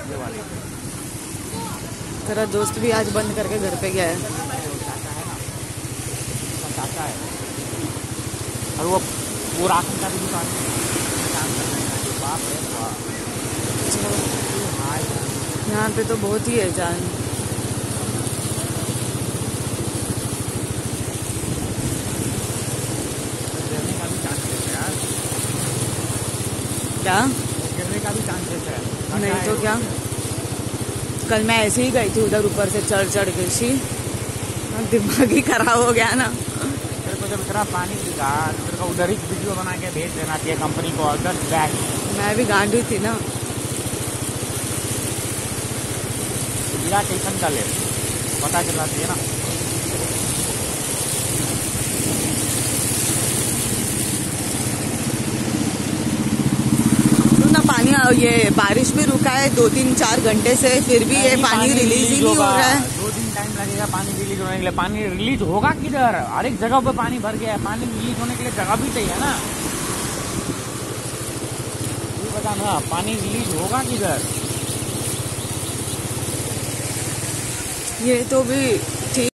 वाले। तेरा दोस्त भी आज बंद करके घर पे गया है। चाचा है ना, चाचा है, और वो राशन का भी दुकान काम कर रहे हैं। बाप रे बाप, यहाँ पे तो बहुत ही है जान। गिरने का भी चांसेस है यार, क्या गिरने का भी चांसेस है। नहीं तो क्या, कल मैं ऐसे ही गई थी उधर ऊपर से चढ़ के सी, दिमाग ही खराब हो गया ना। तेरे को जब इतना पानी दिखा, तेरे को उधर ही वीडियो बना के भेज देना चाहिए कंपनी को, और जस्ट बैक। मैं भी गांडी थी ना। बिना टेंशन का ले, पता चला चाहिए ना। पानी ये बारिश भी रुका है 2-3-4 घंटे से, फिर भी ये पानी रिलीज ही नहीं हो रहा है। 2 दिन टाइम लगेगा पानी रिलीज होने के लिए। पानी रिलीज होगा किधर? हर एक जगह पे पानी भर गया है। पानी रिलीज होने के लिए जगह भी चाहिए ना, ये बता ना, पानी रिलीज होगा किधर? ये तो भी